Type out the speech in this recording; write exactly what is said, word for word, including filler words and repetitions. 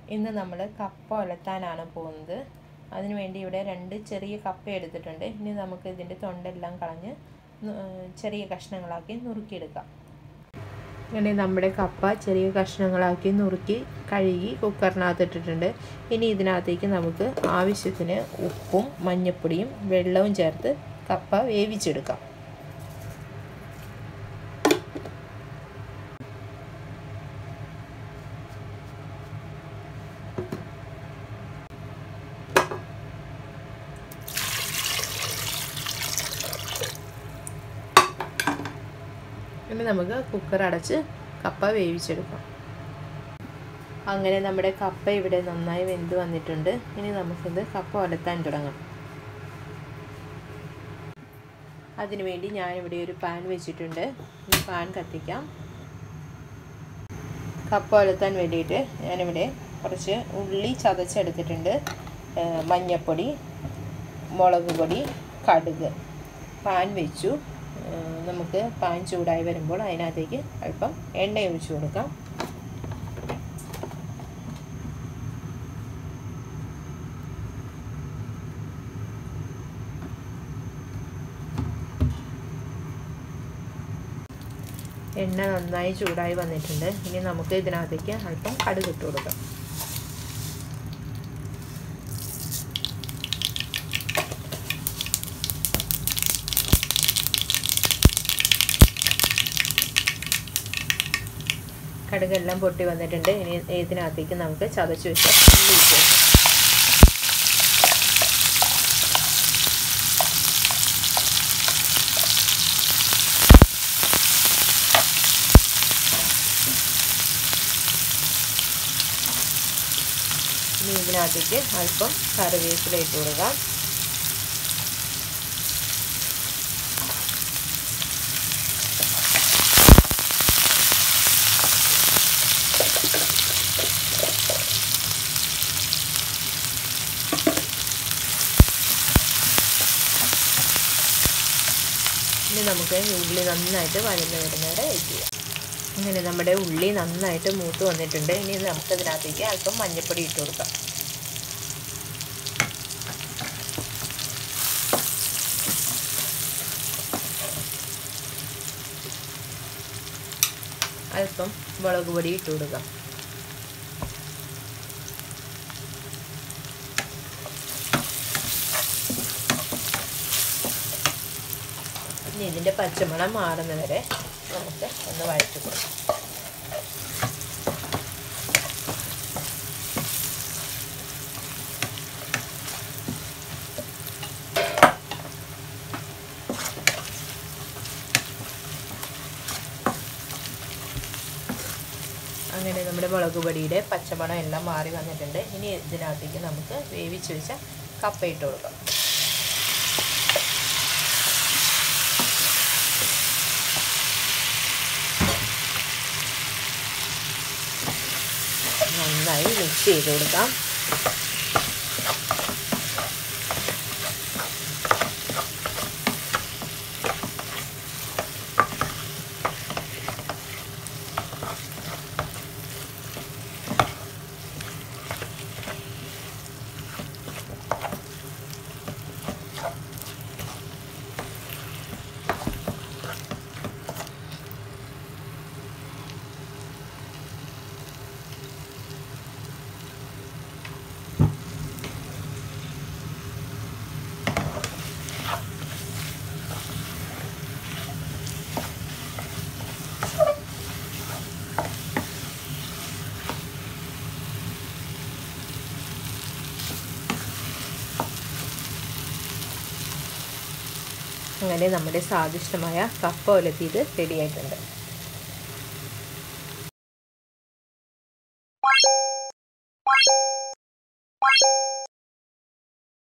ഇന്ന് നമ്മൾ കപ്പ ഉലത്താനാണ് പോകുന്നത്. അതിനുവേണ്ടി ഇവിടെ രണ്ട് ചെറിയ കപ്പ എടുത്തിട്ടുണ്ട്. ഇനി നമുക്ക് ഇതിൻ്റെ തൊണ്ടെല്ലാം കളഞ്ഞ് ചെറിയ കഷ്ണങ്ങളാക്കി നുറുക്കിയെടുക്കാം. ഇങ്ങനെ നമ്മുടെ കപ്പ ചെറിയ കഷ്ണങ്ങളാക്കി നുറുക്കി കഴുകി കുക്കറിനകത്ത് ഇട്ടിട്ടുണ്ട്. ഇനി ഇതിനകത്തേക്ക് നമുക്ക് ആവശ്യത്തിന് ഉപ്പും മഞ്ഞൾപ്പൊടിയും വെള്ളവും ചേർത്ത് കപ്പ വേവിച്ചെടുക്കാം. ഇനി നമുക്ക് കുക്കർ അടച്ച് കപ്പ വേവിച്ചെടുക്കാം. അങ്ങനെ നമ്മുടെ കപ്പ ഇവിടെ നന്നായി വെന്ത് വന്നിട്ടുണ്ട്. ഇനി നമുക്കിത് കപ്പ ഉലത്താൻ തുടങ്ങാം. അതിനുവേണ്ടി ഞാനിവിടെ ഒരു പാൻ വെച്ചിട്ടുണ്ട്. ഈ പാൻ കത്തിക്കാം. കപ്പ ഉലത്താൻ വേണ്ടിയിട്ട് ഞാനിവിടെ കുറച്ച് ഉള്ളി ചതച്ചെടുത്തിട്ടുണ്ട്, മഞ്ഞൾപ്പൊടി, മുളക് പൊടി, കടുക്. പാൻ വെച്ചു. നമുക്ക് പാൻ ചൂടായി വരുമ്പോൾ അതിനകത്തേക്ക് അല്പം എണ്ണ ഒഴിച്ചു കൊടുക്കാം. എണ്ണ നന്നായി ചൂടായി വന്നിട്ടുണ്ട്. ഇനി നമുക്ക് ഇതിനകത്തേക്ക് അല്പം കടുക് ഇട്ട് കൊടുക്കാം. കടുകെല്ലാം പൊട്ടി വന്നിട്ടുണ്ട്. ഇനി ഇതിനകത്തേക്ക് നമുക്ക് ചതച്ച് വെച്ച ഉള്ളി ഇട്ട് ഇനി ഇതിനകത്തേക്ക് അല്പം കറിവേപ്പില ഇട്ട് കൊടുക്കാം. ഇനി നമുക്ക് ഉള്ളി നന്നായിട്ട് വഴന്ന് വരുന്നവരെ വെയിറ്റ് ചെയ്യാം. അങ്ങനെ നമ്മുടെ ഉള്ളി നന്നായിട്ട് മൂത്ത് വന്നിട്ടുണ്ട്. ഇനി നമുക്കതിനകത്തേക്ക് അല്പം മഞ്ഞൾപ്പൊടി ഇട്ട് കൊടുക്കാം. അല്പം മുളക് പൊടി ഇട്ട് കൊടുക്കാം. ഇനി ഇതിൻ്റെ പച്ചമണം മാറുന്നവരെ നമുക്ക് ഒന്ന് വഴറ്റി കൊടുക്കാം. അങ്ങനെ നമ്മുടെ മുളക് പൊടിയുടെ പച്ചമണം എല്ലാം മാറി വന്നിട്ടുണ്ട്. ഇനി ഇതിനകത്തേക്ക് നമുക്ക് വേവിച്ച് വെച്ച കപ്പ ഇട്ട് കൊടുക്കാം. നന്നായി മിക്സ് ചെയ്ത് കൊടുക്കാം. അങ്ങനെ നമ്മുടെ സ്വാദിഷ്ടമായ കപ്പ ഉലത്തിയത് റെഡിയായിട്ടുണ്ട്.